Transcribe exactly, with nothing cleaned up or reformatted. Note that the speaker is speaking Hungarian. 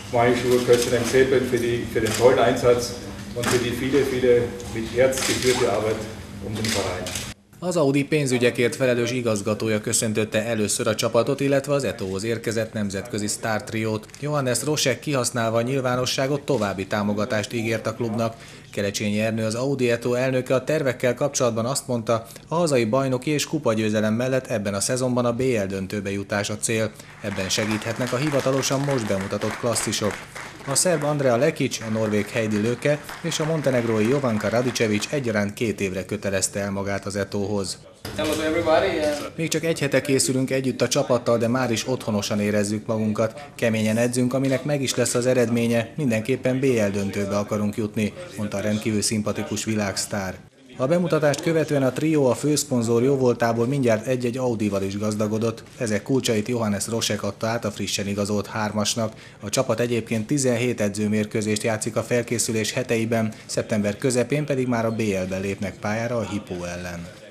Május úr, köszönöm szépen für, die, für den tollen Einsatz und für die viele, viele mit Herz geführte Arbeit um den Verein. Az Audi pénzügyekért felelős igazgatója köszöntötte először a csapatot, illetve az Etohoz érkezett nemzetközi sztártriót. Johannes Rosek kihasználva a nyilvánosságot további támogatást ígért a klubnak. Kelecsényi Ernő, az Audi Eto elnöke a tervekkel kapcsolatban azt mondta, a hazai bajnoki és kupagyőzelem mellett ebben a szezonban a bé el döntőbe jutás a cél. Ebben segíthetnek a hivatalosan most bemutatott klasszisok. A szerb Andrea Lekic, a norvég Heidi Löke és a montenegrói Jovanka Radicevic egyaránt két évre kötelezte el magát az Etohoz. Még csak egy hete készülünk együtt a csapattal, de már is otthonosan érezzük magunkat. Keményen edzünk, aminek meg is lesz az eredménye, mindenképpen bé el döntőbe akarunk jutni, mondta a rendkívül szimpatikus világsztár. A bemutatást követően a trió a főszponzor jóvoltából mindjárt egy-egy Audival is gazdagodott, ezek kulcsait Johannes Rosek adta át a frissen igazolt hármasnak. A csapat egyébként tizenhét edzőmérkőzést játszik a felkészülés heteiben, szeptember közepén pedig már a bé el-ben lépnek pályára a Hypo ellen.